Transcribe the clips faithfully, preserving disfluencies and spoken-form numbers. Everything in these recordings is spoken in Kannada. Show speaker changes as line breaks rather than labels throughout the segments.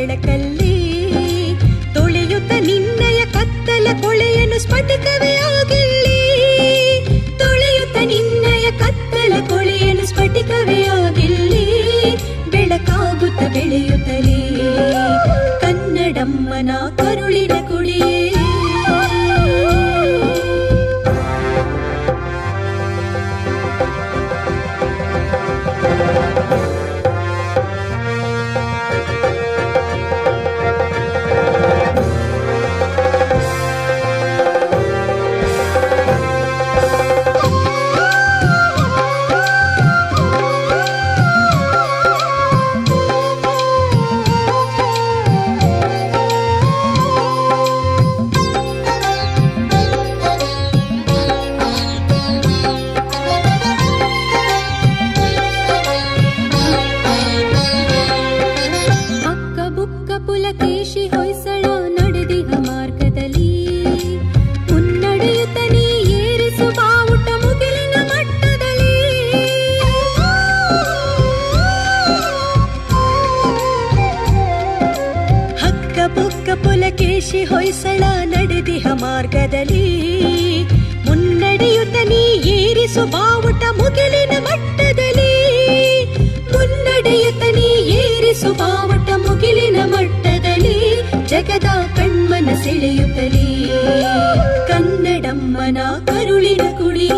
ಬೆಳಕಲ್ಲಿ ತೊಳೆಯುತ್ತ ನಿನ್ನಯ ಕತ್ತಲ ಕೊಳೆಯನ್ನು ಸ್ಫಟಿಕವೇ ಆಗಿಲ್ಲಿ ತೊಳೆಯುತ್ತ ನಿನ್ನಯ ಕತ್ತಲ ಕೊಳೆಯನ್ನು ಸ್ಫಟಿಕವೇ ಆಗಿಲ್ಲಿ ಬೆಳಕಾಗುತ್ತ ಬೆಳೆಯುತ್ತಲೇ ಕನ್ನಡಮ್ಮನ ಕರುಳಿನ ಕುಡಿಯೇ ಪುಲಕೇಶಿ ಹೊಯ್ಸಳ ನಡೆದಿಹ ಮಾರ್ಗದಲ್ಲಿ ಮುನ್ನಡೆಯುತ್ತ ನೀ ಏರಿಸು ಬಾವುಟ ಮುಗಿಲಿನ ಮಟ್ಟದಲ್ಲಿ ಮುನ್ನಡೆಯುತ್ತ ನೀ ಏರಿಸು ಬಾವುಟ ಮುಗಿಲಿನ ಮಟ್ಟದಲ್ಲಿ ಜಗದ ಕಣ್ಮನ ಸೆಳೆಯುತ್ತಲೇ ಕನ್ನಡಮ್ಮನ ಕರುಳಿನ ಕುಡಿಯೇ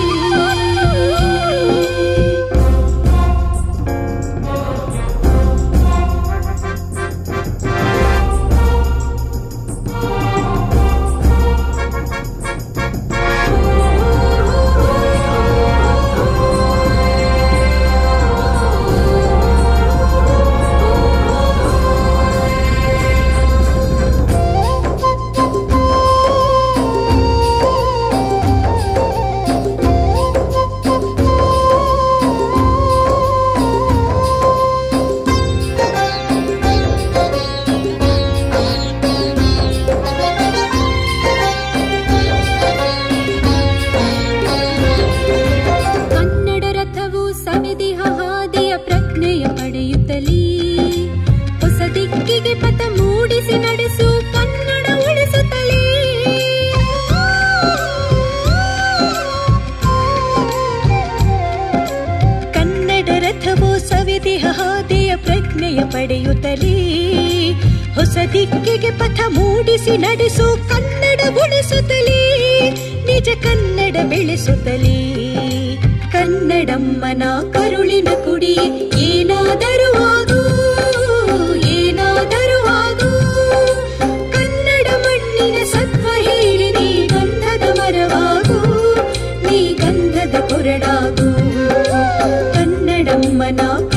ಪಡೆಯುತ್ತಲೇ ಹೊಸ ದಿಕ್ಕಿಗೆ ಪಥ ಮೂಡಿಸಿ ನಡೆಸು ಕನ್ನಡ ಉಳಿಸುತ್ತಲೇ ನಿಜ ಕನ್ನಡ ಬೆಳೆಸುತ್ತಲೇ ಕನ್ನಡಮ್ಮನ ಕರುಳಿನ ಕುಡಿ ಏನಾದರೂ ಆಗು ಏನಾದರೂ ಆಗು ಕನ್ನಡ ಮಣ್ಣಿನ ಸತ್ವ ಹೇಳಿ ನೀ ಗಂಧದ ಮರವಾಗು ನೀ ಗಂಧದ ಕೊರಡಾಗು ಕನ್ನಡಮ್ಮನ